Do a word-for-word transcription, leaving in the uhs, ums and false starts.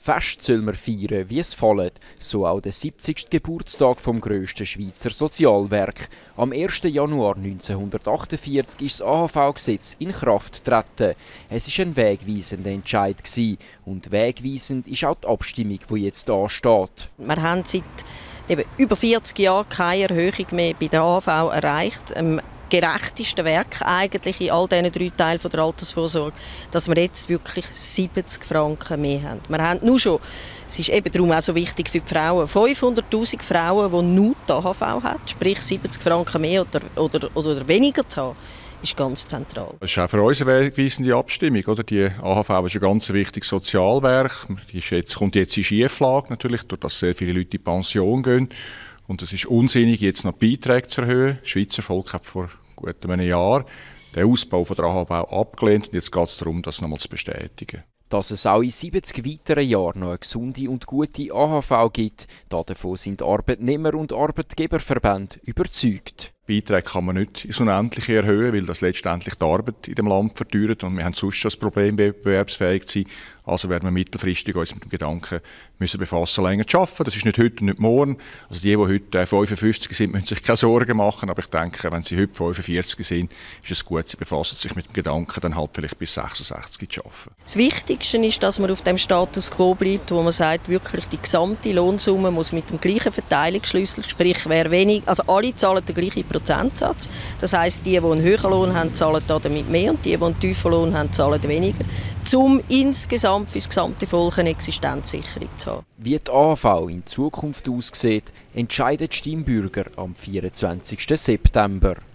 Fest soll man feiern, wie es fällt, so auch der siebzigste Geburtstag vom grössten Schweizer Sozialwerk. Am ersten Januar neunzehnhundertachtundvierzig ist das A H V-Gesetz in Kraft getreten. Es war ein wegweisender Entscheid und wegweisend ist auch die Abstimmung, die jetzt ansteht. Wir haben seit eben über vierzig Jahren keine Erhöhung mehr bei der A H V erreicht. Ähm, gerechteste Werk eigentlich in all diesen drei Teilen der Altersvorsorge, dass wir jetzt wirklich siebzig Franken mehr haben. Wir haben nur schon, es ist eben darum auch so wichtig für die Frauen, fünfhunderttausend Frauen, die nur die A H V haben, sprich siebzig Franken mehr oder, oder, oder weniger zu haben, ist ganz zentral. Das ist auch für uns eine wegweisende Abstimmung. Oder? Die A H V ist ein ganz wichtiges Sozialwerk. Die ist jetzt, kommt jetzt in Schieflage, natürlich, durch dass sehr viele Leute in Pension gehen. Und es ist unsinnig, jetzt noch die Beiträge zu erhöhen. Das Schweizer Volk hat vor gut einem Jahr den Ausbau von der A H V abgelehnt und jetzt geht es darum, das nochmal zu bestätigen. Dass es auch in siebzig weiteren Jahren noch eine gesunde und gute A H V gibt, davon sind Arbeitnehmer- und Arbeitgeberverbände überzeugt. Beiträge kann man nicht ins Unendliche erhöhen, weil das letztendlich die Arbeit in dem Land verteuert und wir haben sonst schon das Problem, wettbewerbsfähig zu sein. Also werden wir mittelfristig uns mit dem Gedanken müssen befassen, länger zu arbeiten. Das ist nicht heute und nicht morgen. Also die, die heute fünfundfünfzig sind, müssen sich keine Sorgen machen. Aber ich denke, wenn sie heute fünfundvierzig sind, ist es gut, sie befassen sich mit dem Gedanken, dann halt vielleicht bis sechsundsechzig zu arbeiten. Das Wichtigste ist, dass man auf dem Status quo bleibt, wo man sagt, wirklich die gesamte Lohnsumme muss mit dem gleichen Verteilungsschlüssel, sprich wer wenig, also alle zahlen den gleichen Prozentsatz. Das heisst, die, die einen höheren Lohn haben, zahlen damit mehr und die, die einen tiefen Lohn haben, zahlen weniger, um insgesamt für das gesamte Volk eine Existenzsicherung zu haben. Wie die A H V in Zukunft aussieht, entscheidet die Stimmbürger am vierundzwanzigsten September.